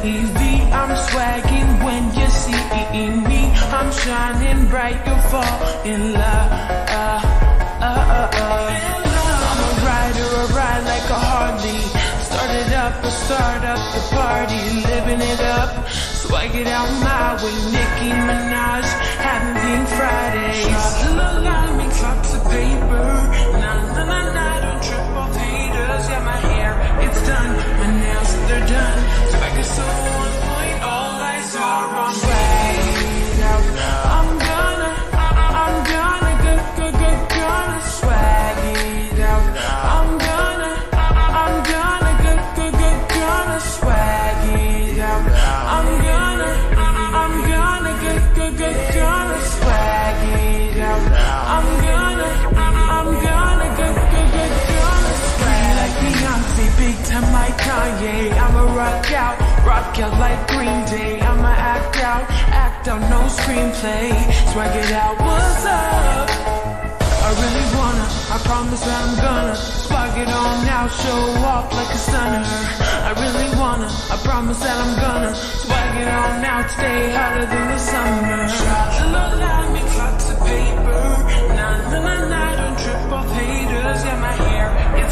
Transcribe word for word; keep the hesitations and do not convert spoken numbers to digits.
V, I'm swagging when you see me. I'm shining bright, you'll fall in love. Uh, uh, uh, uh. I'm a rider, a ride like a Harley. Started up, a start up the party, living it up. Swag it out my way, Nicki Minaj, having Pink Fridays. Little line me clocks of paper. Nah, nah, nah, nah, don't trip off haters. Yeah, my hair, it's done. My nails, they're done. Swag is so on point, all eyes are on swag out. I'm gonna, I'm gonna, go, go, go, gonna swag it out. I'm gonna, I'm gonna, go, go, go, gonna swag it out. I'm gonna, I'm gonna, go, go, go, gonna swag it out. I'm gonna, I'm gonna, go, go, go, gonna swag it like Beyonce, big time like Kanye. I'ma rock out, rock out like Green Day. I'ma act out, act out, no screenplay. Swag it out, what's up? I really wanna, I promise that I'm gonna swag it on now, show off like a stunner. I really wanna, I promise that I'm gonna swag it on now, stay hotter than the summer. Little line me clocks of paper. Nah, nah, nah, nah, don't trip off haters. Yeah, my hair, it's